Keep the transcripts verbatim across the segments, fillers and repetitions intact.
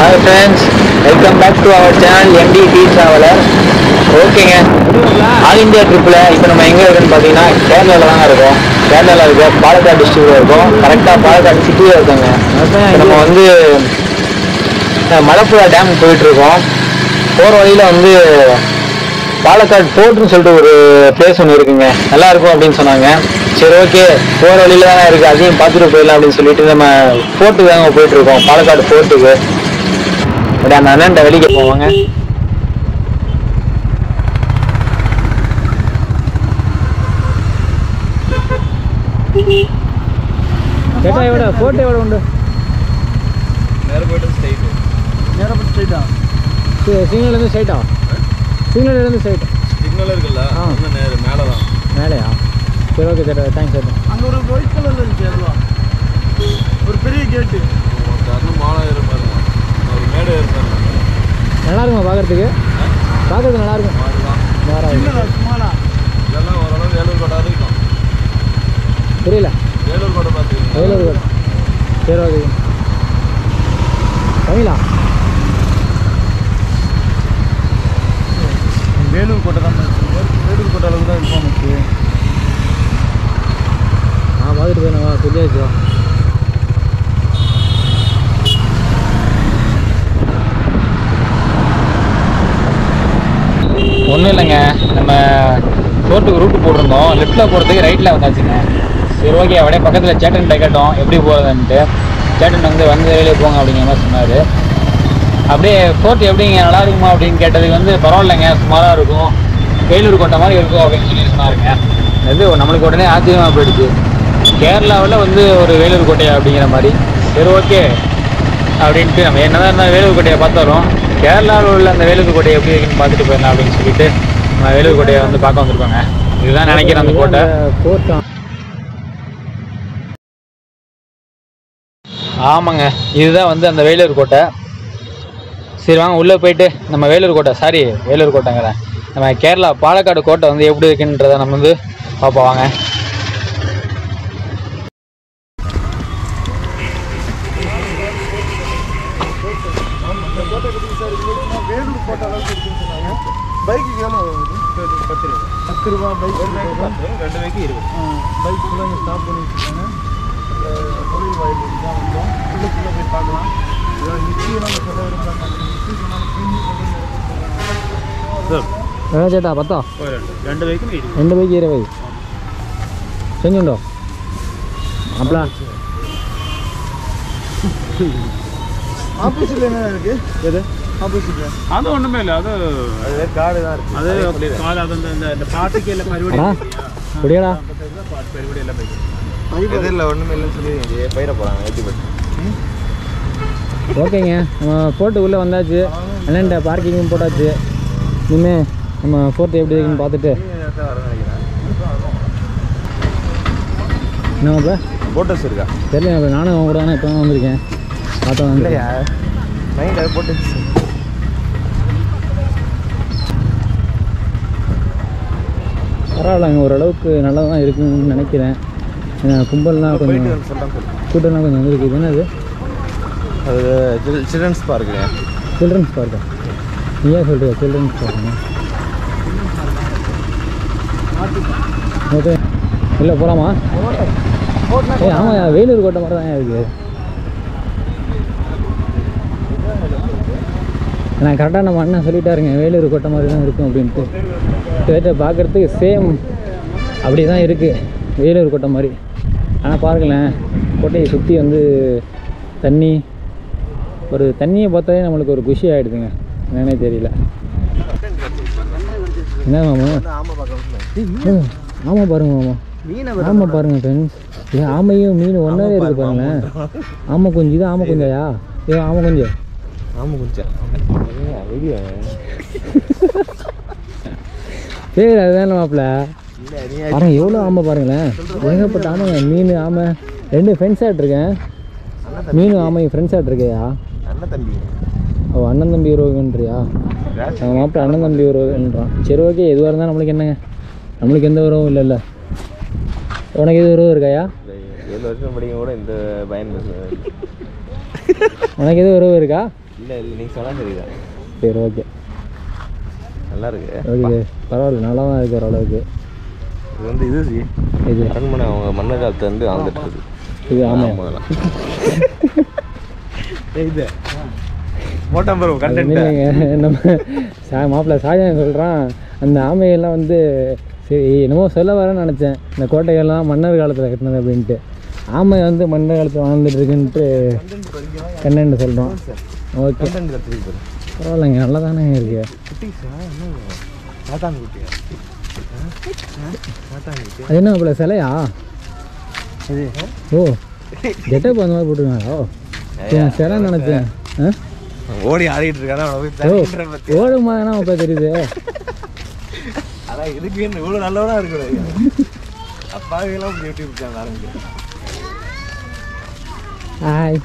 Hi friends, welcome back to our channel M D T Traveler. ஓகேங்க, all India ட்ரிப்பில் இப்போ நம்ம எங்கே இருக்குன்னு பார்த்தீங்கன்னா கேரளாவில் தாங்க இருக்கோம். கேரளாவில் இருக்க பாலக்காடு டிஸ்ட்ரிக்டில் இருக்கோம். கரெக்டாக பாலக்காடு சிட்டியில் இருக்கோங்க. நம்ம வந்து மலப்புழா டேம் போயிட்டுருக்கோம். போகிற வழியில் வந்து பாலக்காடு போர்ட்னு சொல்லிட்டு ஒரு பிளேஸ் ஒன்று இருக்குங்க, நல்லா இருக்கும் அப்படின்னு சொன்னாங்க. சரி ஓகே, போகிற வழியில் தானே இருக்குது, அதையும் பார்த்துட்டு போயிடலாம் அப்படின்னு சொல்லிட்டு நம்ம போர்ட்டுக்கு தாங்க போயிட்டுருக்கோம், பாலக்காடு போர்ட்டுக்கு. அப்படியே அந்த அண்ணன்ட்ட வெளியே போவாங்க. எவ்வளோ போர்ட்டு எவ்வளோ உண்டு? நேரம் போய்ட்டு ஸ்ட்ரைட்டு நேரம் போய்ட்டு ஸ்ட்ரைட்டா சிக்னல்லேருந்து ஸ்ட்ரைட்டா சிக்னல்லேருந்து ஸ்ட்ரைட்டா சிக்னல் இருக்குல்ல, அந்த நேரம் மேலே தான். மேலேயா? சரி ஓகே சார், தேங்க்ஸ் சார். அங்கே ஒரு ஒயிட் கலரில் இருக்குது, அதுவா ஒரு பெரிய கேட்டு அண்ணன் மாலை இருப்பாருங்க, ஒரு மேடை இருப்பாரு. நல்லா இருக்குமா பார்க்குறதுக்கு? பார்க்குறதுக்கு நல்லா இருக்கும். சும்மாலா இதெல்லாம் ஓரளவு வேலூர் கோட்டை இருக்கும். புரியல? வேலூர் கோட்டை பார்த்து வேலூர் கோட்டை. சரி ஓகே. தமிழா? வேலூர் கோட்டை தான். வேலூர் கோட்டை அளவுக்கு தான் இருக்கும் நமக்கு. ஆ பார்த்துட்டு போயிடுவா, சொல்லியாச்சு. ஒன்றும் இல்லைங்க, நம்ம போர்ட்டுக்கு ரூட்டு போட்டிருந்தோம். லெஃப்ட்டில் போகிறதுக்கு ரைட்டில் வந்தாச்சுங்க. சரி ஓகே, அப்படியே பக்கத்தில் சேட்டன் கேட்டோம் எப்படி போகிறதுன்ட்டு. சேட்டன் வந்து வந்து வெளியே போங்க அப்படிங்கிற மாதிரி சொன்னார். அப்படியே போர்ட் எப்படிங்க, நல்லா இருக்குமா அப்படின்னு கேட்டதுக்கு வந்து பரவாயில்லைங்க, சுமாராக இருக்கும், வேலூர் கோட்டை மாதிரி இருக்கும் அப்படின்னு சொல்லி சொன்னாருங்க. இது நம்மளுக்கு உடனே ஆச்சரியமாக போயிடுச்சு, கேரளாவில் வந்து ஒரு வேலூர் கோட்டை அப்படிங்கிற மாதிரி. சரி ஓகே அப்படின்ட்டு நம்ம என்ன தான் இருந்தால் வேலூர் கோட்டையை பார்த்தாலும் கேரளாவில் உள்ள அந்த வேலூர் கோட்டையை எப்படி இருக்குன்னு பார்த்துட்டு போயிடலாம் அப்படின்னு சொல்லிட்டு நம்ம வேலூர் கோட்டையை வந்து பார்க்க வந்திருக்கோங்க. இதுதான் நினைக்கிறேன் அந்த கோட்டை. ஆமாங்க, இதுதான் வந்து அந்த வேலூர் கோட்டை. சரி வாங்க உள்ளே போயிட்டு நம்ம வேலூர் கோட்டை, சாரி வேலூர் கோட்டைங்கிறேன், நம்ம கேரளா பாலக்காடு கோட்டை வந்து எப்படி இருக்குன்றதை நம்ம வந்து பார்ப்போம் வாங்க. வேலூர் கோட்டை அளவுக்கு இருக்குன்னு சொன்னாங்க. பைக்கு எவ்வளோ? பத்து ரூபா பத்து ரூபா பைக் பத்து, ரெண்டு பைக்கு இருபது. பைக்கு தான் இங்கே ஸ்டாப் பண்ணி வச்சுருக்காங்க. தொழில் வாயில் தான் வந்தோம். உள்ளுக்குள்ளே போய் பார்க்கலாம். நிச்சயம் சொல்ல விரும்புகிறாங்க. எவ்வளோ சேட்டா? பத்தா? ரெண்டு பைக்கு இருபது. ரெண்டு பைக்கு இருபது செஞ்சுண்டோ அப்பலா. ஆப்போசிட்ல என்ன இருக்கு? எது ஆப்போசிட்ல? அது ஒண்ணுமே இல்லை, அது அது காடு தான் இருக்கு. அது காடு, அது அந்த இந்த பாட்டுக்கு எல்லாம் பரிவடி புரியடா, பரிவடி எல்லாம் பைக்கு எது இல்லை, ஒன்றுமே இல்லைன்னு சொல்லி பயிர போகிறாங்க. எப்படி போய்ட்டு ஓகேங்க, நம்ம போர்ட்டுக்குள்ளே வந்தாச்சு, அண்ணன்ட்ட பார்க்கிங்கும் போட்டாச்சு. இனிமேல் நம்ம போர்ட்டு எப்படி இருக்குன்னு பார்த்துட்டு என்னப்பா போட்டோஸ் இருக்கா தெரியல. நானும் அவங்க கூட தானே இப்போ தான் வந்திருக்கேன், பார்த்தா வந்து நைட் அது போட்டு பரவாயில்லங்க, ஓரளவுக்கு நல்லா தான் இருக்குன்னு நினைக்கிறேன். கும்பல்லாம் கொஞ்சம் கூட்டம்லாம் கொஞ்சம் வந்துருக்கு. இது என்னது? அது சில்ட்ரன்ஸ் பார்க்குங்க. சில்ட்ரன்ஸ் பார்க்கா? நீயே சொல்கிறீங்க சில்ட்ரன்ஸ் பார்க்குங்க. ஓகே, இல்லை போகலாமா? ஏ ஆமாம், வேலூர் கோட்டை மாதிரி தான் இருக்குது. நான் கரெக்டாக நம்ம அண்ணன் சொல்லிட்டாருங்க, வேலூர் கோட்டை மாதிரி தான் இருக்கும் அப்படின்ட்டு. கிட்டத்தட்ட பார்க்குறதுக்கு சேம் அப்படி தான் இருக்குது, வேலூர் கோட்டை மாதிரி. ஆனால் பாருங்களேன், கோட்டையை சுற்றி வந்து தண்ணி, ஒரு தண்ணியை பார்த்தாலே நம்மளுக்கு ஒரு குஷி ஆகிடுதுங்க, என்னன்னே தெரியல. என்ன மாமா? ஆமாம் பாருங்க மாமா, ஆமாம் பாருங்கள் ஃப்ரெண்ட்ஸ், ஏன் ஆமையும் மீன் ஒன்றாவே இருக்குது பாருங்களேன். ஆமை குஞ்சு இது, ஆமை குஞ்சாயா? ஏ ஆமை குஞ்சு, ஆமாம் கொஞ்சம் சரி அதுதான் மாப்பிள்ள. பாருங்க எவ்வளோ ஆமை பாருங்களேன், ஏகப்பட்ட ஆமைங்க. மீன் ஆமை ரெண்டு ஃப்ரெண்ட்ஸ் ஆகிட்ருக்கேன், மீன் ஆமை ஃப்ரெண்ட்ஸ் ஆகிட்ருக்கையா? அண்ணன் தம்பி. ஓ அண்ணன் தம்பி உறவுன்றியா? எங்கள் மாப்பிள்ள அண்ணன் தம்பி உறவுன்றான். சரி ஓகே, எதுவாக இருந்தால் நம்மளுக்கு என்னங்க, நம்மளுக்கு எந்த உறவும் இல்லை இல்லை. உனக்கு எது உறவு இருக்காயா? ஏழு வருஷம் படிக்க கூட இந்த பயன் உனக்கு எதுவும் உறவு இருக்கா? இல்லை இல்லை நீங்கள் சொன்னால் சரிதான். சரி ஓகே நல்லா இருக்கு. ஓகே பரவாயில்ல நல்லா தான் இருக்குது ஓரளவுக்கு. இது வந்து இது சி இது அரண்மனை அவங்க மன்னர் காலத்து வந்து ஆந்துட்டு இது ஆமாம் முதல்ல இது மோட்டம் ப்ரோ கண்டென்ட் நம்ம சா மாப்பிள்ளை ஷாஜகான் சொல்கிறான் அந்த ஆமையெல்லாம் வந்து சரி என்னமோ சொல்ல வரேன்னு நினச்சேன் இந்த கோட்டையெல்லாம் மன்னர் காலத்தில் கட்டினது அப்படின்ட்டு. ஆமை வந்து மன்னர் காலத்தில் வாழ்ந்துட்டு இருக்குன்ட்டு கண்டென்ட் சொல்கிறோம். ஓகே பரவாயில்லைங்க நல்லா தானே இருக்கு. அது என்ன மாப்பிள்ளை சிலையா இது? ஓ கெட்டப் அந்த மாதிரி போட்டுருக்காங்களோ சிலை நினச்சேன். ஆ ஓடி ஆடிட்டு இருக்கானா ஓடும் போதுனா அப்போ தெரியுது. அதான் இதுக்கு இவ்வளோ நல்லவனா இருக்கக்கூடாது. அப்பாவெல்லாம் யூடியூப் சேனல் ஆரம்பிக்கிறேன். ஹாய்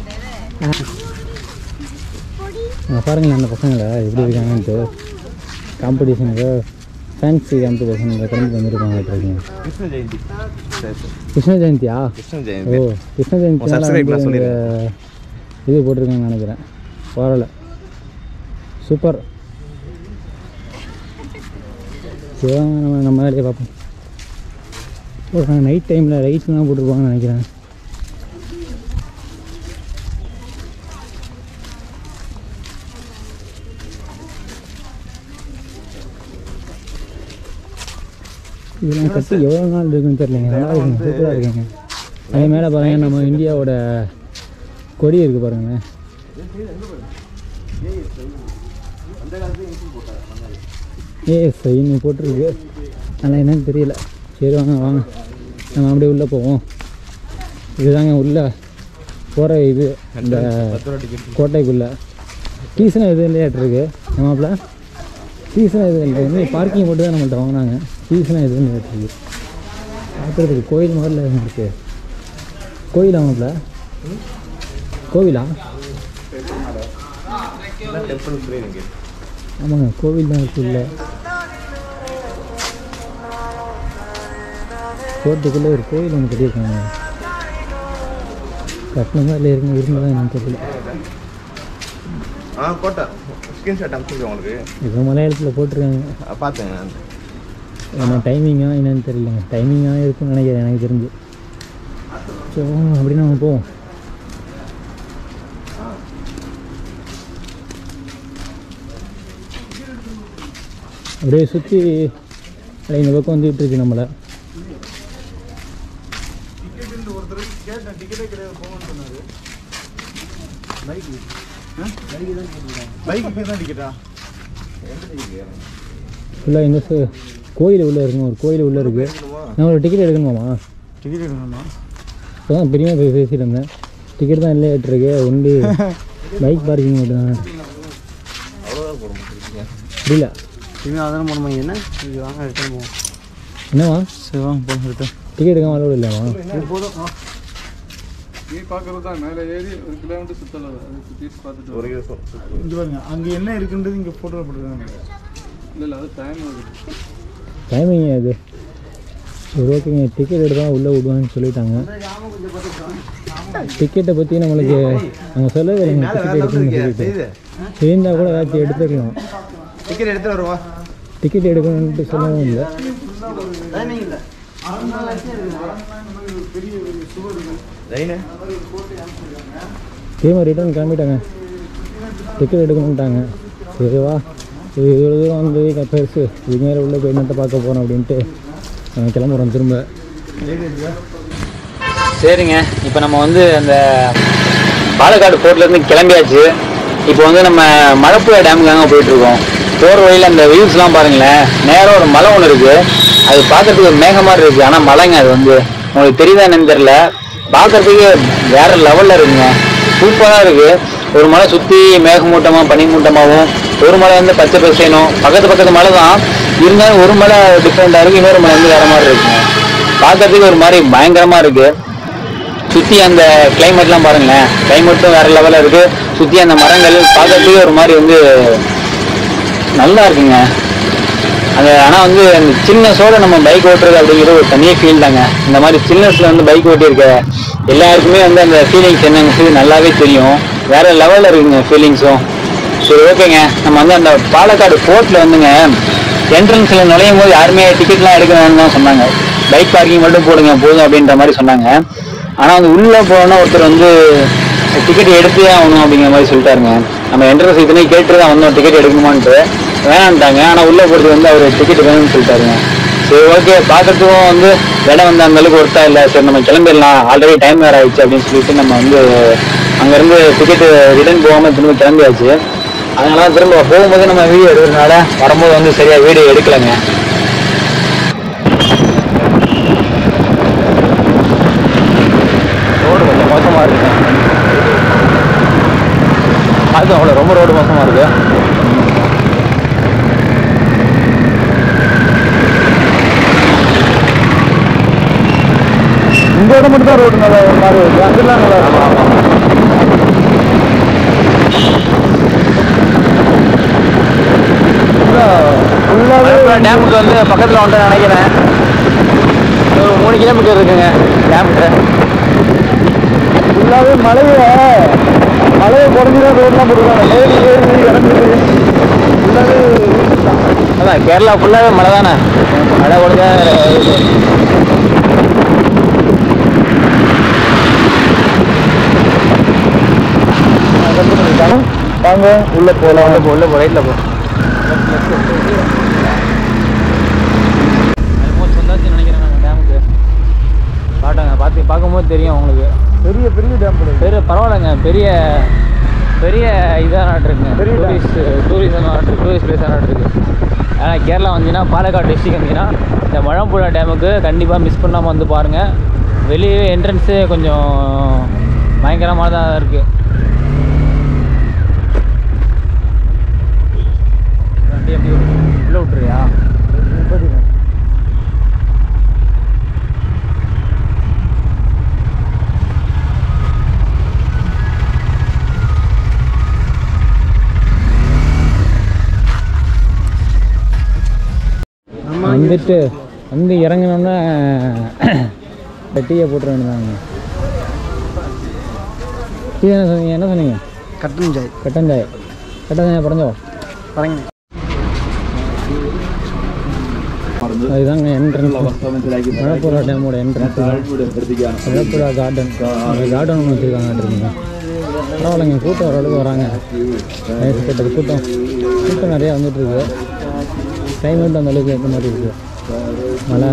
பாருங்களேன் அந்த பசங்களை எப்படி இருக்காங்கன்ட்டு காம்படிஷனுக்கு ஃபேன்சி காம்படிஷனுக்கு கலந்து வந்துருக்காங்க. கிருஷ்ண ஜெயந்தி கிருஷ்ண ஜெயந்தியா? கிருஷ்ண ஓ ஜெயந்தி கிருஷ்ண ஜெயந்தி இது போட்டிருக்காங்கன்னு நினைக்கிறேன். பரவாயில்ல சூப்பர். சரி நம்ம நம்ம வேலையை பார்ப்போம். போடுறாங்க நைட் டைமில் லைட்ஸ்லாம் போட்டிருப்பாங்கன்னு நினைக்கிறேன். இதெல்லாம் கட்டி எவ்வளோ நாள் இருக்குன்னு தெரியலைங்க. நல்லா இருக்குங்க சூப்பராக இருக்குங்க. அதே மேலே பாருங்கள் நம்ம இந்தியாவோட கொடி இருக்குது பாருங்களேன். ஏஎஸ்ஐ இன்னும் போட்டிருக்கு. ஆனால் என்னன்னு தெரியல. சரி வாங்க வாங்க நம்ம அப்படியே உள்ளே போவோம். இதுதாங்க உள்ளே போகிற இது இந்த கோட்டைக்குள்ளே. ஃபீஸ்லாம் எதுவும் இல்லையாட்டிருக்கு நம்மள. ஃபீஸ்லாம் எதுவும் இல்லை. வந்து பார்க்கிங் மட்டும் தான் நம்மள்ட்ட வாங்கினாங்க. ஃபீஸ்லாம் எதுவும் இல்லையாட்டிருக்கு. பார்க்குறதுக்கு கோயில் மாதிரில இருக்குது. கோயிலா நம்மள கோவிலா? ஆமாங்க கோவில் தான் இருக்குல்ல. கோட்டைக்குள்ளே ஒரு கோயில் ஒன்று கட்டியிருக்காங்க. கட்டணமாக இல்லை இருக்குங்க இருந்ததான் எனக்கு தெரியல. ஆ கோட்டை ஸ்கிரீன்ஷாட் அனுப்பிச்சிருக்கேன் உங்களுக்கு. இப்போ மலையாளத்தில் போட்டிருக்காங்க பார்த்தேங்க. என்ன டைமிங்காக என்னன்னு தெரியலங்க. டைமிங்காக இருக்குன்னு நினைக்கிறேன் எனக்கு தெரிஞ்சு. ஸோ அப்படின்னு நம்ம போவோம். அப்படியே சுற்றி அப்படியே இந்த பக்கம் வந்துகிட்டு இருக்கு நம்மளை. ஃபுல்லாக இந்த கோயில் உள்ளே இருக்குங்க. ஒரு கோயில் உள்ளே இருக்குது. நான் ஒரு டிக்கெட் எடுக்கணுமாம்மா? டிக்கெட் எடுக்கணுமா? இப்போ தான் பெரியமா போய் பேசிகிட்டு இருந்தேன். டிக்கெட் தான் இல்லையாட்டிருக்கு. ஒன்லி பைக் பார்க்கிங் மட்டும் தான். புரியல இனிமேல் அதான போகணுமா? என்ன இது வாங்க ரிட்டர்ன் போவோம். என்னவா? சரி வாங்க போகணும் ரிட்டர்ன். டிக்கெட் எடுக்காம அலோடு இல்லையாமா? போதும். நீ பார்க்கறது தான் மேலே ஏறி ஒரு கிலோமீட்டர் சுற்றலாம். அது சுற்றி பார்த்துட்டு ஒரு இங்கே பாருங்க அங்கே என்ன இருக்குன்றது இங்கே ஃபோட்டோ போட்டுருக்காங்க. இல்லை இல்லை அது டைம் ஆகுது. டைமிங் அது சரி ஓகேங்க. டிக்கெட் எடுத்தால் உள்ளே விடுவான்னு சொல்லிட்டாங்க. டிக்கெட்டை பற்றி நம்மளுக்கு அவங்க சொல்லவே இல்லைங்க. டிக்கெட் எடுக்கணும்னு சொல்லிட்டு சேர்ந்தால் கூட ஏதாச்சும் எடுத்துக்கலாம். டிக்கெட் எடுத்து வருவா. டிக்கெட் எடுக்கணுன்ட்டு சொல்லவும் இல்லை. திரும்ப ரிட்டர்ன் கிளம்பிட்டாங்க. டிக்கெட் எடுக்கணுன்ட்டாங்க. சரிவா இவ்வளோ தூரம் வந்து பெருசு இது மேலே உள்ளே போய் என்னத்தை பார்க்க போகிறோம் அப்படின்ட்டு நாங்கள் கிளம்புறோம் திரும்ப. சரிங்க இப்போ நம்ம வந்து அந்த பாலக்காடு ஃபோர்ட்லேருந்து கிளம்பியாச்சு. இப்போ வந்து நம்ம மழப்புழா டேமுக்காக போயிட்டுருக்கோம். போகிற வழியில் அந்த வியூஸ்லாம் பாருங்களேன். நேராக ஒரு மலை ஒன்று இருக்குது. அது பார்க்குறதுக்கு ஒரு மேகம் மாதிரி இருக்குது. ஆனால் மலைங்க அது வந்து உங்களுக்கு தெரியுதா என்னன்னு தெரில. பார்க்குறதுக்கு வேறு லெவலில் இருக்குங்க. சூப்பராக இருக்குது. ஒரு மலை சுற்றி மேகமூட்டமாக பனிமூட்டமாகவும், ஒரு மலை வந்து பச்சை பசேனும். பக்கத்து பக்கத்து மலை தான் இருந்தாலும் ஒரு மலை டிஃப்ரெண்ட்டாக இருக்குது. இன்னொரு மலை வந்து வேறு மாதிரி இருக்குங்க. பார்க்குறதுக்கு ஒரு மாதிரி பயங்கரமாக இருக்குது. சுற்றி அந்த கிளைமேட்லாம் பாருங்களேன். கிளைமேட்டும் வேறு லெவலில் இருக்குது. சுற்றி அந்த மரங்கள் பார்க்கறதுக்கு ஒரு மாதிரி வந்து நல்லா இருக்குங்க. அது ஆனால் வந்து அந்த சின்னஸோடு நம்ம பைக் ஓட்டுறது அப்படிங்கிறது ஒரு தனியாக ஃபீல் தாங்க. இந்த மாதிரி சின்னஸில் வந்து பைக் ஓட்டியிருக்க எல்லாருக்குமே வந்து அந்த ஃபீலிங்ஸ் என்னன்னு சொல்லி நல்லாவே தெரியும். வேற லெவலில் இருக்குங்க ஃபீலிங்ஸும். சரி ஓகேங்க, நம்ம வந்து அந்த பாலக்காடு போர்ட்டில் வந்துங்க என்ட்ரன்ஸில் நுழையும் போது யாருமே டிக்கெட்லாம் எடுக்க வேணும்னு தான் சொன்னாங்க. பைக் பார்க்கிங் மட்டும் போடுங்க போதும் அப்படின்ற மாதிரி சொன்னாங்க. ஆனால் வந்து உள்ளே போனோன்னா ஒருத்தர் வந்து டிக்கெட் எடுத்தே ஆகணும் அப்படிங்கிற மாதிரி சொல்லிட்டாருங்க. நம்ம என்ட்ரன்ஸ் இதனே கேட்டு தான் வந்தோம் டிக்கெட் எடுக்கணுமான்ட்டு, வேணான்ட்டாங்க. ஆனால் உள்ளே போகிறது வந்து அவர் டிக்கெட் வேணும்னு சொல்லிட்டாருங்க. சரி ஓகே, பார்க்கறதுக்கும் வந்து இடம் வந்து அந்தளவுக்கு ஒர்த்தா இல்லை, சரி நம்ம கிளம்பிடலாம், ஆல்ரெடி டைம் வேறு ஆயிடுச்சு அப்படின்னு சொல்லிட்டு நம்ம வந்து அங்கேருந்து டிக்கெட்டு ரிட்டர்ன் போகாமல் திரும்ப கிளம்பியாச்சு. அதனால திரும்ப போகும்போது நம்ம வீடியோ எடுக்கிறதுனால வரும்போது வந்து சரியாக வீடியோ எடுக்கலைங்க. ரோடு கொஞ்சம் மோசமாக இருக்குங்க. அது அவ்வளோ ரொம்ப ரோடு மோசமாக இருக்கு. இந்த இடம் மட்டும் தான் ரோடு நல்லா ஒரு மாதிரி இருக்கு, அங்கெல்லாம் நல்லா இருக்கும். ஆமாம் ஃபுல்லாகவே டேமுக்கு வந்து பக்கத்தில் வந்துட்டு நினைக்கிறேன். ஒரு மூணு கிலோமீட்டர் இருக்குங்க டேமுக்கு. ஃபுல்லாகவே மலையை மலையை குறைஞ்சி தான் ரோடெலாம் போட்டுருக்காங்க. ஏறி ஏறி இறங்குது ஃபுல்லாகவே. அதான் கேரளா ஃபுல்லாகவே மழை தானே, மழை கொடுங்க. வாங்க உள்ளே போகலாம். உள்ள போ உள்ள போ ரைட்டில் போ. ஆல்மோஸ்ட் வந்தாச்சு நினைக்கிறேன் நாங்கள் டேமுக்கு. காட்டுங்க, பார்த்து பார்க்கும்போது தெரியும் உங்களுக்கு. பெரிய பெரிய டேம் பெரிய பரவாயில்லைங்க, பெரிய பெரிய இதாக நாட்டுருக்குங்க. பெரிய டூரிஸ்ட் டூரிசம் நாட்டு டூரிஸ்ட் பிளேஸாக நாட்டுருக்கு. ஆனால் கேரளா வந்தீங்கன்னா, பாலக்காடு டிஸ்ட்ரிக் வந்தீங்கன்னா இந்த மழம்புழா டேமுக்கு கண்டிப்பாக மிஸ் பண்ணாமல் வந்து பாருங்கள். வெளியே என்ட்ரன்ஸு கொஞ்சம் பயங்கரமாக தான் இருக்குது. வண்டி எப்படி உள்ளே விட்டுறியா? வந்துட்டு வந்து இறங்கினோன்னா டீயை போட்டுற வேண்டியதாங்க. டீ என்ன சொன்னீங்க? என்ன சொன்னீங்க? கட்டன் சாய். கட்டன் சாய். கட்டன் சாய் பறஞ்சோ பறங்க. அதுதாங்க என்ட்ரன்ஸ், மழப்புழா டேமோட என்ட்ரன்ஸ். மழப்புழா கார்டன் கார்டன் ஒன்று வச்சுருக்காங்க. பரவாயில்லைங்க, கூட்டம் ஓரளவுக்கு வராங்க. கேட்டது கூட்டம் கூட்டம் நிறையா வந்துட்டுருக்கு. கிளைமேட் அந்த அளவுக்கு ஏற்ற மாதிரி இருக்குது. மழை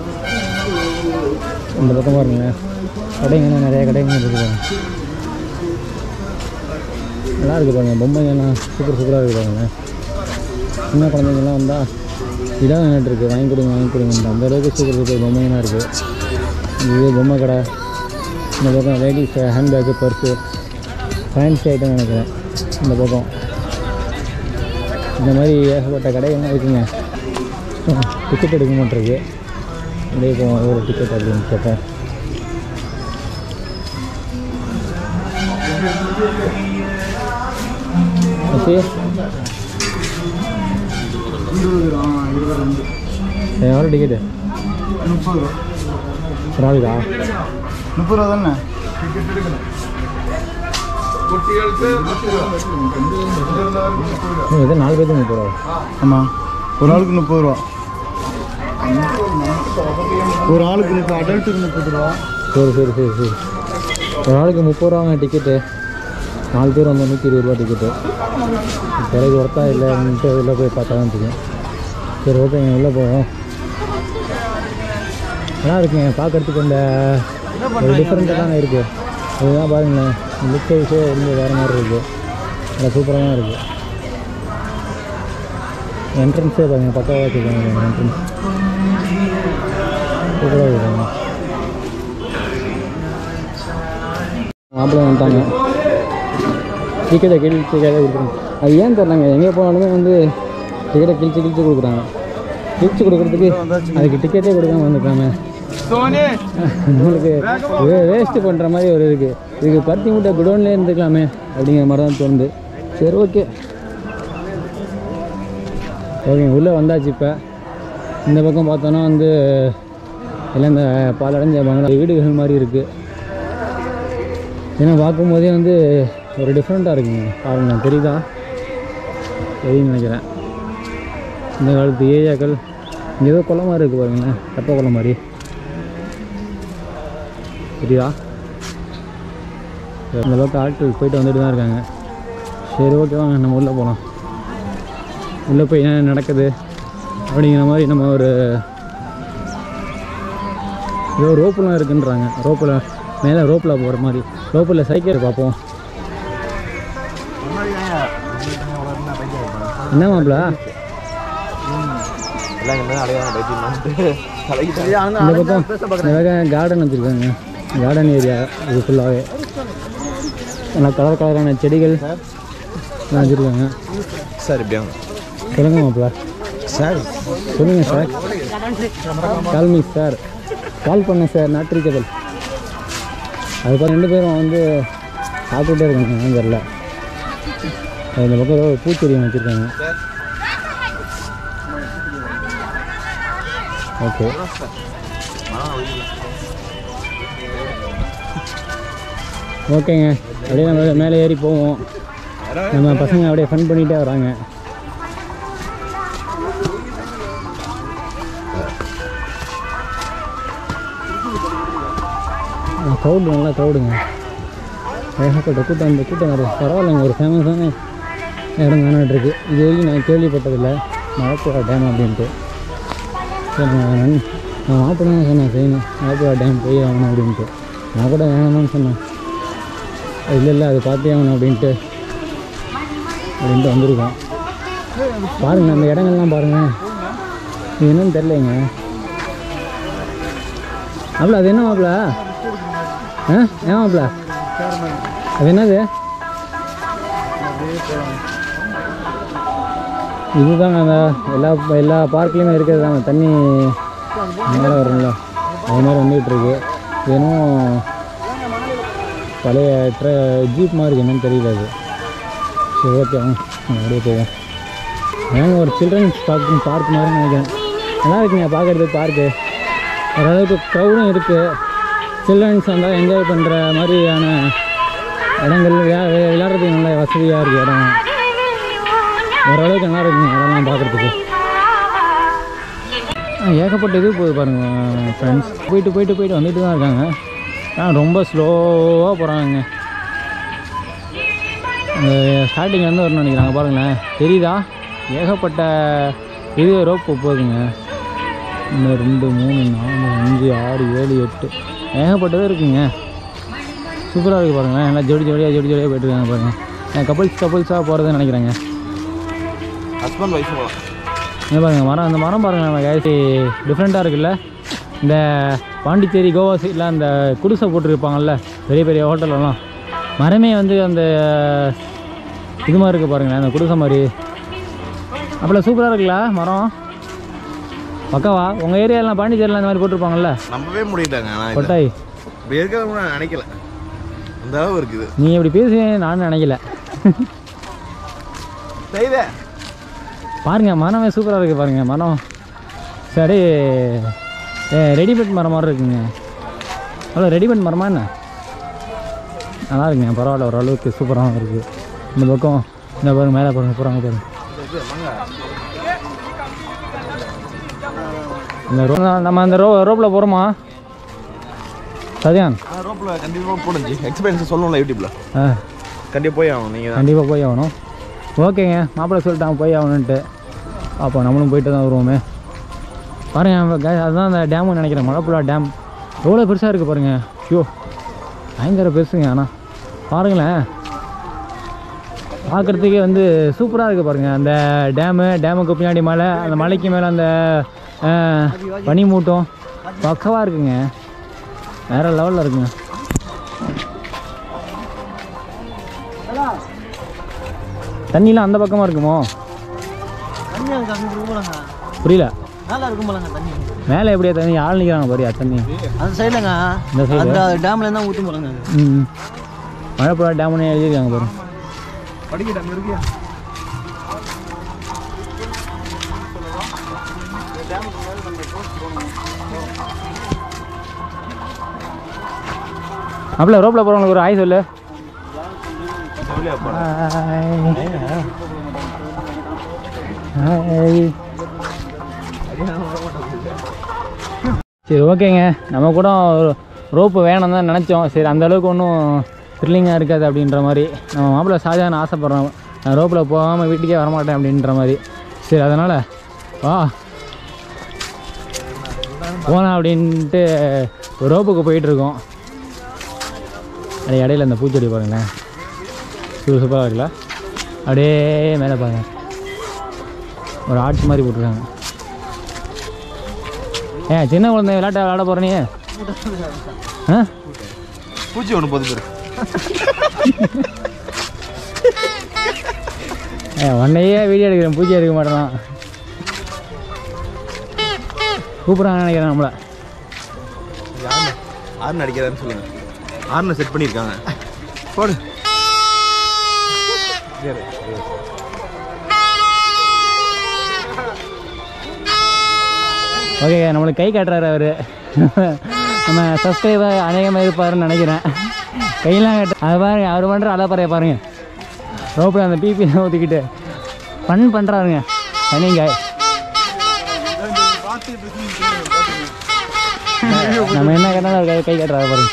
இந்த பக்கம் பாருங்களேன், கடைங்கன்னா நிறையா கடைங்க இருக்குது. நல்லா இருக்குது பாருங்கள், பொம்மைங்கள்லாம் சூப்பர் சூப்பராக இருக்குது பாருங்களேன். சின்ன குழந்தைங்கள்லாம் வந்தால் இதான் நின்றுட்டுருக்கு, வாங்கி கொடுங்க வாங்கி கொடுங்க. அந்த அளவுக்கு சூப்பர் சூப்பர் பொம்மைங்களாம் இருக்குது. இது பொம்மை கடை. இந்த பக்கம் ladies handbag, purse, fancy item நினைக்கிறேன். இந்த பக்கம் இந்த மாதிரி ஏகப்பட்ட கடைகள்லாம் இருக்குங்க. டிக்கெட் எடுக்க மாட்டிருக்கு. அப்படியே போவோம் ஒரு டிக்கெட் அப்படின்னு கேட்டேன். எவ்வளோ டிக்கெட்டு? முப்பது ரூபா ஒரு ஆளுக்கா? முப்பது ரூபா தானே? இது நாலு பேருக்கு முப்பது ரூபா. ஆமாம், ஒரு ஆளுக்கு முப்பது ரூபா. ஒரு ஆளுக்கு முப்பது, அடல்ட்டுக்கு முப்பது ரூபா. சரி சரி சரி சரி ஒரு ஆளுக்கு முப்பது ரூபாங்க டிக்கெட்டு. நாலு பேர் வந்து நூற்றி இருபது ரூபா டிக்கெட்டு. பிறகு ஒர்த்தா இல்லைன்ட்டு உள்ளே போய் பார்த்தா தான் தெரியும். சரி ஓகேங்க, உள்ளே போவோம். நல்லா இருக்குங்க பார்க்குறதுக்கு. இந்த ஒரு டிஃப்ரெண்ட்டாக தானே இருக்குது. இதுதான் பாருங்களேன், லுக் வைஸே வந்து வேறு மாதிரி இருக்குது. நல்லா சூப்பராக தான் இருக்குது. என்ட்ரன்ஸே பாருங்கள், பக்காவாக வச்சுருக்காங்க. என்ட்ரன்ஸ் சூப்பராக இருக்காங்க. மாப்பிள்ளை வந்துட்டாங்க. டிக்கெட்டை கிழிச்சு கிழிச்சாலே கொடுக்குறாங்க. அது ஏன் தெரிலங்க, எங்கே போனாலுமே வந்து டிக்கெட்டை கிழிச்சு கிழிச்சு கொடுக்குறாங்க. கிழிச்சு கொடுக்குறதுக்கு அதுக்கு டிக்கெட்டே கொடுக்காம வந்துருக்காங்க. நம்மளுக்கு வே வேஸ்ட்டு பண்ணுற மாதிரி ஒரு இருக்குது. இதுக்கு பருத்தி மூட்டை குடோன்லேயே இருந்துக்கலாமே அப்படிங்கிற மாதிரி தான் தோணுது. சரி ஓகே ஓகே உள்ளே வந்தாச்சு. இப்போ இந்த பக்கம் பார்த்தோன்னா வந்து எல்லாம் இந்த பாலடைஞ்ச பங்களா வீடுகள் மாதிரி இருக்குது. ஏன்னா பார்க்கும்போதே வந்து ஒரு டிஃப்ரெண்ட்டாக இருக்குங்க பாருங்க, தெரியுதா? தெரியுன்னு நினைக்கிறேன். இந்த காலத்து ஏரியாக்கள் இங்கே ஏதோ குளம் மாதிரி இருக்குது பாருங்களேன், தெப்ப குளம் மாதிரி தெரியுதா? இந்த அளவுக்கு ஆட்கள் போயிட்டு வந்துட்டு தான் இருக்காங்க. சரி, ஓகே வாங்க நம்ம உள்ளே போகலாம். உள்ளே போய் என்ன நடக்குது அப்படிங்கிற மாதிரி நம்ம ஒரு ஏதோ ரோப்பெலாம் இருக்குன்றாங்க. ரோப்பில் மேலே ரோப்பில் போகிற மாதிரி, ரோப்பில் சைக்கிள் பார்ப்போம். என்ன மாப்பிள இந்த பக்கம் நிறைய கார்டன் வச்சுருக்காங்க. கார்டன் ஏரியா இது ஃபுல்லாகவே நல்லா கலர் கலரான செடிகள் வச்சுருக்காங்க. சார் எப்படியா சொல்லுங்க மாப்பிள. சார் சொல்லுங்கள் சார். கால்மி சார், கால் பண்ண சார், நாட் ரீச்சபிள். அதுக்கப்புறம் ரெண்டு பேரும் வந்து சாப்பிட்டுட்டே இருக்காங்க தெரியல. இந்த பக்கம் ஏதோ பூச்செடி வச்சுருக்காங்க. ஓகே, ஓகேங்க. அப்படியே நம்ம மேலே ஏறி போவோம். நம்ம பசங்க அப்படியே ஃபன் பண்ணிகிட்டே வராங்க. க்ரௌடு நல்லா க்ரௌடுங்க, ஏகப்பட்ட கூட்டம். இந்த கூட்டம் நிறைய பரவாயில்லைங்க, ஒரு ஃபேமஸான இடம் காணாட்டிருக்கு. இது வரைக்கும் நான் கேள்விப்பட்டதில்லை மழப்புழா டேம் அப்படின்ட்டு. சரி, நான் நான் மாப்பிடணும் சொன்னேன், செய்யணும் மழப்புழா டேம் போய் ஆகணும் அப்படின்ட்டு. நான் கூட வேணாம்னு சொன்னேன். இல்லை இல்லை அது பார்த்தே ஆகணும் அப்படின்ட்டு அப்படின்ட்டு வந்திருக்கோம். பாருங்கள் அந்த இடங்கள்லாம் பாருங்கள். இது என்னன்னு தெரியலைங்க. மாப்பிள அது என்ன மாப்பிள? ஆ ஏன் மாப்பிள அது என்னது? இதுதாங்க அந்த எல்லா எல்லா பார்க்லேயுமே இருக்கிறது தாங்க. தண்ணி மேலே வரும்ல, அது மாதிரி வந்துகிட்டு இருக்கு. ஏன்னும் பழைய ட்ர ஜீப் மாதிரி என்னன்னு தெரியல அது. சரி, ஓகே வாங்க அப்படியே போவோம். ஏங்க ஒரு சில்ட்ரன்ஸ் பார்க் பார்க் மாதிரி நினைக்கிறேன். நல்லா இருக்குங்க பார்க்குறதுக்கு பார்க்கு. ஓரளவுக்கு க்ரௌடும் இருக்குது. சில்ட்ரன்ஸ் வந்தால் என்ஜாய் பண்ணுற மாதிரியான இடங்கள், விளையா விளையாடுறதுக்கு நல்ல வசதியாக இருக்குது இடம். ஓரளவுக்கு நல்லா இருக்குங்க இடம்லாம் பார்க்குறதுக்கு. ஏகப்பட்ட இது போகுது பாருங்கள் ஃப்ரெண்ட்ஸ். போயிட்டு போயிட்டு போயிட்டு வந்துட்டு தான் இருக்காங்க. ஆனால் ரொம்ப ஸ்லோவாக போகிறாங்க. ஸ்டார்டிங்லேருந்து வரணும்னு நினைக்கிறாங்க. பாருங்களேன், தெரியுதா? ஏகப்பட்ட இது ரோப்பு போகுதுங்க. ஒன்று ரெண்டு மூணு நாலு அஞ்சு ஆறு ஏழு எட்டு ஏகப்பட்டதே இருக்குங்க. சூப்பராக இருக்குது பாருங்களேன். எல்லாம் ஜோடி ஜோடியாக ஜோடி ஜோடியாக போய்ட்டுருக்காங்க பாருங்கள். கப்புள்ஸ் கப்புள்ஸாக போகிறதுன்னு நினைக்கிறேங்க. ஹஸ்பண்ட் ஒய்ஃப் போகலாம். என்ன பாருங்கள் மரம், அந்த மரம் பாருங்கள். நம்ம கேசி டிஃப்ரெண்ட்டாக இருக்குல்ல. இந்த பாண்டிச்சேரி கோவா சைடில் அந்த குடிசை போட்டுருப்பாங்கல்ல பெரிய பெரிய ஹோட்டலெல்லாம், மரமே வந்து அந்த இது மாதிரி இருக்குது பாருங்களேன், அந்த குடிசை மாதிரி. அப்போல்லாம் சூப்பராக இருக்குல்ல மரம். பக்காவா உங்கள் ஏரியாலாம் பாண்டிச்சேரியில் அந்த மாதிரி போட்டிருப்பாங்கல்ல? நம்பவே முடியலங்க. கொட்டாய் இப்போ இருக்கிறவங்க நான் நினைக்கல அந்த அளவு இருக்குது. நீ இப்படி பேசி நானும் நினைக்கல. செய்தே பாருங்க மரமே சூப்பராக இருக்குது பாருங்கள் மரம். சரி, ரெடிமேட் மரம் மாதிரி இருக்குங்க. அவ்வளோ ரெடிமேட் மரமா என்ன? நல்லா இருக்குங்க, பரவாயில்ல, ஓரளவுக்கு சூப்பராகவும் இருக்குது. இந்த பக்கம் இந்த பாருங்க, மேலே பாருங்கள், போகிறாங்க பாருங்கள். இந்த ரோ நம்ம அந்த ரோ ரோப்பில் போகிறோமா சதியான்? ரோப்பில் கண்டிப்பாக போடுச்சு. எக்ஸ்பீரியன்ஸ் சொல்லணும்ல யூடியூப்பில். ஆ கண்டிப்பாக போய் ஆகணும். நீங்கள் கண்டிப்பாக போய் ஆகணும். ஓகேங்க, மாப்பிள்ளை சொல்லிட்டாங்க போய் ஆகணுன்ட்டு. அப்போ நம்மளும் போயிட்டு தான் வருவோமே. பாருங்கள் அதுதான் அந்த டேமுன்னு நினைக்கிறேன், மழப்புழா டேம். எவ்வளோ பெருசாக இருக்குது பாருங்கள். ஐயோ பயங்கர பெருசுங்க. ஆனால் பாருங்களேன், பார்க்குறதுக்கே வந்து சூப்பராக இருக்குது பாருங்கள். அந்த டேமு, டேமுக்கு பின்னாடி மலை, அந்த மலைக்கு மேலே அந்த பனிமூட்டம் பக்கவாக இருக்குங்க. வேறு லெவலில் இருக்குங்க. தண்ணிலாம் அந்த பக்கமாக இருக்குமோ? புரியல. மேலே எப்படியா தண்ணி? ஆள் நிற்கிறாங்க பாரியா தண்ணி அந்த சைடுலங்க. இந்த சைடு அந்த டேம்ல இருந்தால் ஊற்றி போகிறாங்க. ம் மழைப்புழா டேம்னு எழுதியிருக்காங்க பாருங்க. படிக்க டேம் இருக்கியா? அப்படில ரோப்பில் போகிறவங்களுக்கு ஒரு ஆய் சொல்லு. சரி ஓகேங்க, நம்ம கூட ரோப்பு வேணும் தான் நினச்சோம். சரி அந்தளவுக்கு ஒன்றும் த்ரில்லிங்காக இருக்காது அப்படின்ற மாதிரி. நம்ம மாப்பிள்ளை ஷாஜகான் ஆசைப்பட்றோம், நான் ரோப்பில் போகாமல் வீட்டுக்கே வரமாட்டேன் அப்படின்ற மாதிரி. சரி அதனால் வா போகலாம் அப்படின்ட்டு ஒரு ரோப்புக்கு போயிட்டுருக்கோம். அது இடையில இந்த பூச்செடி பாருங்களேன், சூப்பர் சூப்பராக இருக்குல்ல. அப்படியே மேலே பாருங்கள், ஒரு ஆர்ட்ஸ் மாதிரி போட்டிருக்காங்க. ஏன் சின்ன குழந்தை விளையாட்ட விளையாட போகிற நீ? ஆ பூச்சி ஒன்று போது பேர் ஏ உன்னையே வீடியோ எடுக்கிறேன், பூச்சி எடுக்க மாட்டேனா? கூப்பிட்றாங்க நினைக்கிறேன் நம்மளை. ஆர்னு அடிக்கிறான்னு சொல்லுங்கள். ஆர்னு செட் பண்ணியிருக்காங்க. போடு. ஓகே, நம்மளுக்கு கை காட்டுறாரு அவர். நம்ம சப்ஸ்கிரைபர் அநேகமாக இருப்பாருன்னு நினைக்கிறேன். கையெல்லாம் கட்டு அதை பாருங்க, அவர் பண்ணுற அதை பாரு பாருங்க. ரோப்பில் அந்த பிபிலாம் ஊற்றிக்கிட்டு ஃபன் பண்ணுறாருங்க. தனிங்காய் நம்ம என்ன கேட்டாலும் அவர் கை கை காட்டுறாரு பாருங்க.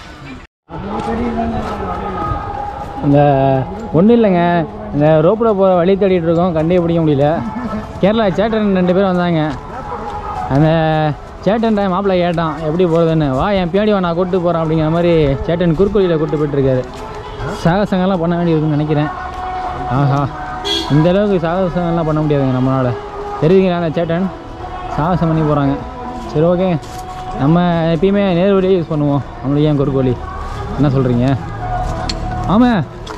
இந்த ஒன்றும் இல்லைங்க, இந்த ரோப்பில் போகிற வழி தேடிட்டு இருக்கோம், கண்டே பிடிக்க முடியல. கேரளா சேட்டன் ரெண்டு பேரும் வந்தாங்க. அந்த சேட்டன் டைம் மாப்பிள்ளை கேட்டான் எப்படி போகிறதுன்னு. வா என் பின்னாடி வா நான் கூப்பிட்டு போகிறேன் அப்படிங்கிற மாதிரி சேட்டன் குறுக்கோழியில் கூப்பிட்டு போயிட்டுருக்காரு. சாகசங்கள்லாம் பண்ண வேண்டியிருக்குன்னு நினைக்கிறேன். ஆஹா, இந்தளவுக்கு சாகசங்கள்லாம் பண்ண முடியாதுங்க நம்மளால். தெரியுதுங்களா அந்த சேட்டன் சாகசம் பண்ணி போகிறாங்க. சரி ஓகே, நம்ம எப்பயுமே நேர் வழியே யூஸ் பண்ணுவோம், நம்மளுக்கு ஏன் குறுக்கோழி? என்ன சொல்கிறீங்க? ஆமாம்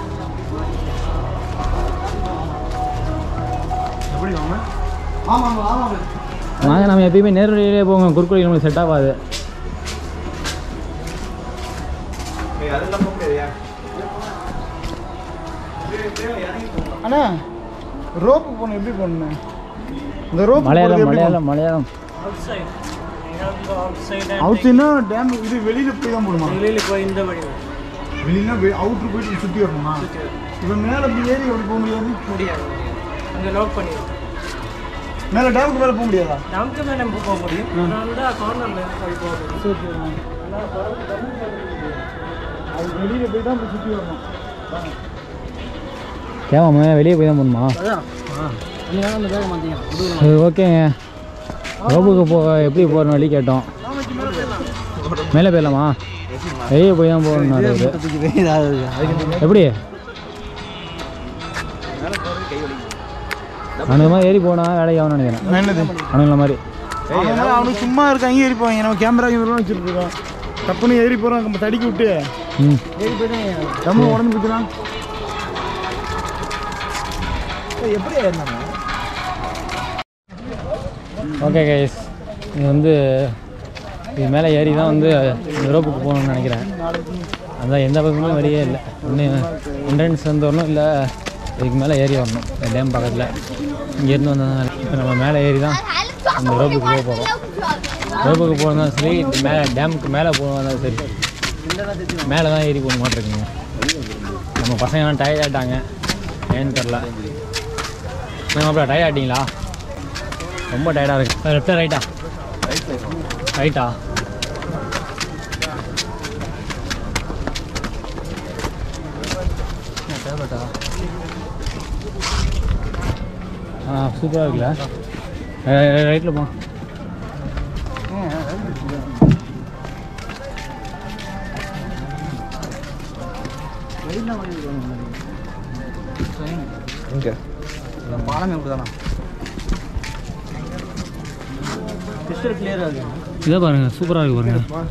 வாங்க, நம்ம எப்பயுமே நேர் வழியிலே போங்க, குறுக்கோழி நம்மளுக்கு செட் ஆகாது. அண்ணா ரோப்பு போகணும், எப்படி போகணும்? இந்த ரோப் மலையாளம் மலையாளம் மலையாளம் அவுட்னா டேம் இது வெளியில போய் தான் போடுமா? வெளியில போய் இந்த வழி வெளியில அவுட்ரு போயிட்டு சுற்றி வரணுமா? இப்போ மேலே அப்படி ஏறி எப்படி போக முடியாது? முடியாது, அங்கே லாக் பண்ணிடுவோம். மேலே டேமுக்கு மேலே போக முடியாதா? நமக்கு மேலே போக முடியும், அதனால கார்னரில் போய் போக முடியும். அது வெளியில போய் தான் சுற்றி வரணும். கேவாம வெளியே போய் தான் போகணுமா? அந்த பேக மாட்டீங்க. சரி ஓகேங்க, ரோப்புக்கு போ எப்படி போகிறோம் வழி கேட்டோம். மேலே போயிடலாமா? வெளியே போய் தான் போகணும்னாரு எப்படி? அவனுக்கு மாதிரி ஏறி போனால் வேலைக்கு ஆகணும்னு நினைக்கிறேன். என்னது அவனுங்கள மாதிரி அவனுக்கு சும்மா இருக்காங்க ஏறி போவாங்க. நம்ம கேமரா கேமரா வச்சுட்டு இருக்கோம், தப்புன்னு ஏறி போகிறோம், நம்ம தடிக்கி விட்டு ம் ஏறி போயிட்டு நம்ம உடம்பு போச்சுலாம் எப்படி ஏறினாங்க? ஓகே கைஸ், இது வந்து இது மேலே ஏறி தான் வந்து யூரோப்புக்கு போகணும்னு நினைக்கிறேன். அதான் எந்த பக்கமே வழியே இல்லை, ஒன்று என்ட்ரன்ஸ் வந்து வரணும், இல்லை இதுக்கு மேலே ஏறி வரணும். டேம் பக்கத்தில் இங்கேருந்து வந்ததுனால இப்போ நம்ம மேலே ஏறி தான் அந்த ரோப்புக்கு போக போகிறோம். ரோப்புக்கு போகணும் சரி, மேலே டேமுக்கு மேலே போகணும் சரி, மேலே தான் ஏறி போக மாட்டிருக்குங்க. நம்ம பசங்கள்லாம் டயர்ட் ஆகிட்டாங்க, ஏன்னு தெரில. நம்ம அப்புறம் டயர்ட் ஆகிட்டீங்களா? ரொம்ப டயர்டாக இருக்குது. லெஃப்டா ரைட்டா? ரைட்டா? டேப்லெட்டா? ஆ சூப்பராக இருக்குல்ல, ரைட்டில் போ. இங்கே பாலம் எப்படி தானா கிறிஸ்டல் கிளியராக இருக்குது. இதை பாருங்கள், சூப்பராக இருக்குது பாருங்கள்.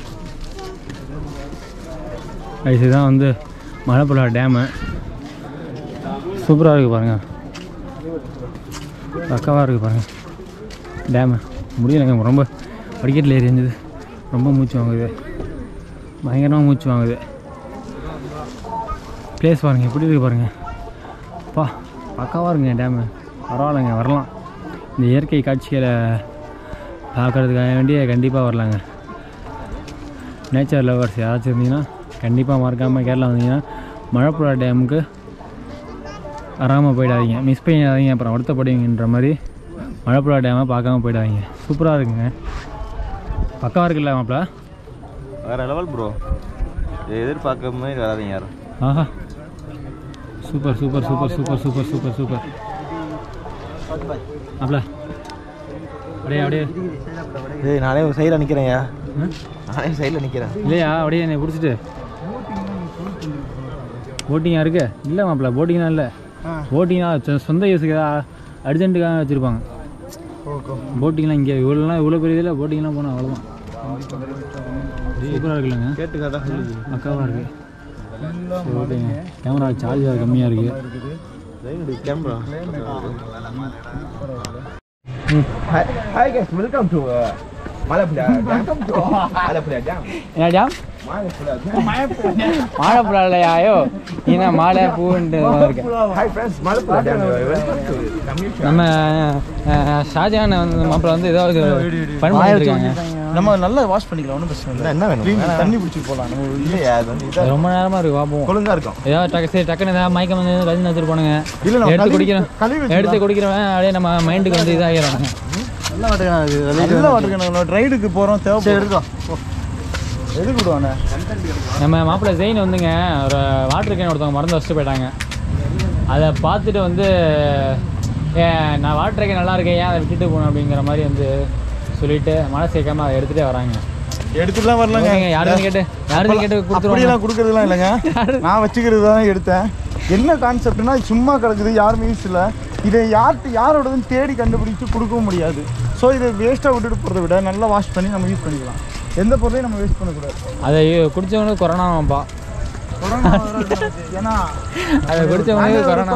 இதுதான் வந்து மலைப்புழா டேமு, சூப்பராக இருக்குது பாருங்கள், பக்காவாக இருக்குது பாருங்கள் டேமு. முடியலைங்க, ரொம்ப படிக்கட்டில் ஏறி இருந்தது, ரொம்ப மூச்சு வாங்குது, பயங்கரமாக மூச்சு வாங்குது. ப்ளேஸ் பாருங்கள் எப்படி இருக்குது பாருங்கள், பா பக்காவாக இருக்குங்க டேமு. பரவாயில்லைங்க, வரலாம். இந்த இயற்கை காட்சிகளை பார்க்குறதுக்காக வேண்டிய கண்டிப்பாக வரலாங்க. நேச்சர் லவர்ஸ் யாராச்சும் இருந்தீங்கன்னா கண்டிப்பாக மறக்காமல் கேரளா வந்தீங்கன்னா மழப்புழா டேமுக்கு வராமல் போயிடாதீங்க, மிஸ் பண்ணிடாதீங்க, அப்புறம் வருத்தப்படுவீங்கன்ற மாதிரி மழப்புழா டேமை பார்க்காம போயிடாதீங்க. சூப்பராக இருக்குங்க, பக்காவாக இருக்குல்ல மாப்பிள? வேறு லெவல் ப்ரோ, எதிர்பார்க்க மாதிரி வராதிங்க யாரும். ஆஹா super super super super super super super மாப்பிள. அப்படியே அப்படியே ஏய் நானே ஒரு சைடில் நிற்கிறேன்யா, நானே சைடில் நிற்கிறேன். இல்லையா அப்படியே என்னை பிடிச்சிட்டு போட்டிங்காக இருக்கு? இல்லை மாப்பிள, போட்டிங்லாம் இல்லை. போட்டிங்னா சொந்த யூஸுக்கு ஏதாவது அர்ஜென்ட்டுக்காக வச்சுருப்பாங்க. போட்டிங்லாம் இங்கே இவ்வளோலாம் இவ்வளோ பெரிய இதில் போட்டிங்லாம் போனால் அவ்வளோதான். சூப்பராக இருக்குல்லங்க, கேட்டுக்காதா பக்காவாக இருக்குது. சரி ஓகேங்க, கேமரா சார்ஜ் கம்மியாக இருக்குது. Camera. Hi guys, welcome to uh, Malappuza. Welcome to Malappuza Dam. என்ன டேம்? Malappuza Dam. மாலைப்புழா இல்லையாயோ, நீனா மாலை பூண்டு இருக்கு. Hi friends, Malappuza Dam. Welcome to commission. நம்ம ஷாஜகான் வந்து மாப்பிள்ள வந்து ஏதாவது பண்ணிருக்காங்க. நம்ம நல்லா வாஷ் பண்ணிக்கலாம், ஒன்றும் பிரச்சனை இல்லை. என்ன வேணும்? தண்ணி பிடிச்சி போகலாம். நம்ம இல்லையா, அது வந்து ரொம்ப நேரமாக இருக்குது, பார்ப்போம். ஒழுங்காக இருக்கும். ஏதாவது டக்கு சரி டக்குன்னு ஏதாவது மயக்கம் வந்து ரஜினி வச்சுருப்பானுங்க. இல்லை நம்ம எடுத்து குடிக்கிறோம், கழுவி எடுத்து குடிக்கிறவன் அப்படியே நம்ம மைண்டுக்கு வந்து இதாகிறாங்க. நல்லா வாட்டுக்கணும், நல்லா வாட்டுக்கணும். ரைடுக்கு போகிறோம், தேவை இருக்கும். எதுக்கு விடுவானே? நம்ம மாப்பிள்ளை ஜெயின் வந்துங்க ஒரு வாட்டர் கேன் ஒருத்தவங்க மறந்து வச்சுட்டு போயிட்டாங்க. அதை பார்த்துட்டு வந்து ஏன் நான் வாட்டர் கேன் நல்லா இருக்கேன், ஏன் அதை விட்டுட்டு போகணும் அப்படிங்கிற மாதிரி வந்து சொல்லிட்டு மழை சேர்க்காம அதை எடுத்துகிட்டே வராங்க. எடுத்துலாம் வரலங்க, யாருன்னு கேட்டு யாருன்னு கேட்டு கொடுத்துருவாங்க. அப்படியெல்லாம் கொடுக்கறதுலாம் இல்லைங்க, நான் வச்சுக்கிறது தான் எடுத்தேன். என்ன கான்செப்ட்னா சும்மா கிடக்குது, யாருமே யூஸ் இல்லை. இதை யார்கிட்ட யாரோடதுன்னு தேடி கண்டுபிடிச்சு கொடுக்கவும் முடியாது. ஸோ இதை வேஸ்ட்டாக விட்டுட்டு போகிறத விட நல்லா வாஷ் பண்ணி நம்ம யூஸ் பண்ணிக்கலாம். எந்த பொருளையும் நம்ம வேஸ்ட் பண்ணக்கூடாது. அதை குடித்தவனுக்கு கொரோனாவாப்பா, ஏன்னா அதை குடித்தவனுக்கு கொரோனா.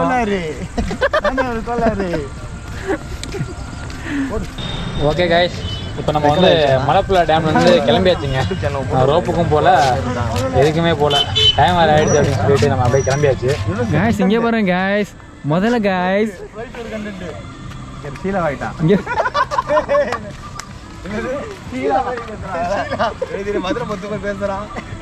ஓகே கைஸ், இப்போ நம்ம வந்து மலப்புழா டேம் வந்து கிளம்பியாச்சுங்க. ரோப்புக்கும் போகல, எதுக்குமே போகல, டைம் வேறு ஆகிடுச்சு அப்படின்னு சொல்லிட்டு நம்ம அப்படியே கிளம்பியாச்சு. கேஸ் இங்கே பாருங்க கேஸ், முதல்ல கேஸ் சீலா ஆகிட்டான். இங்கே மதுரை மொத்த பேர் பேசுறான்.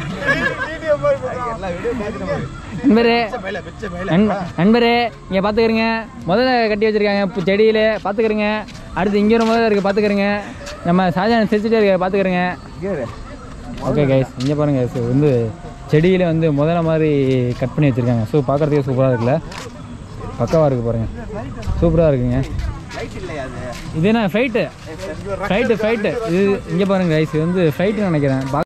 நண்பரே நண்பரே இங்கே பார்த்துக்கிறீங்க, முதல்ல கட்டி வச்சுருக்காங்க செடியில் பார்த்துக்கிறீங்க. அடுத்து இங்கே ஒரு முதல்ல இருக்குது பார்த்துக்கிறீங்க. நம்ம ஷாஜகான் சிரிச்சுட்டே இருக்க பார்த்துக்கிறீங்க. ஓகே கைஸ், இங்கே பாருங்கள், ஸோ வந்து செடியில் வந்து முதல்ல மாதிரி கட் பண்ணி வச்சுருக்காங்க. ஸோ பார்க்குறதுக்கே சூப்பராக இருக்குல்ல, பக்காவாக இருக்குது பாருங்கள், சூப்பராக இருக்குங்க. இது என்ன ஃப்ளைட்டு ஃப்ளைட்டு ஃப்ளைட்டு இது இங்கே பாருங்கள் கைஸ், இது வந்து ஃப்ளைட்டுன்னு நினைக்கிறேன்.